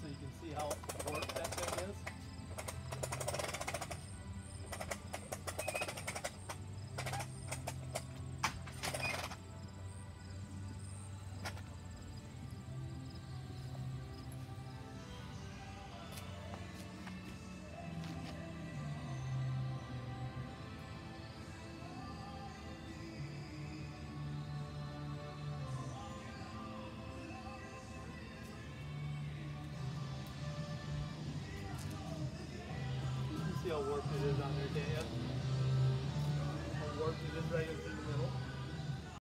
so you can see how warped that thing is. See how warped it is on there, Dan? How warped it is right into the middle.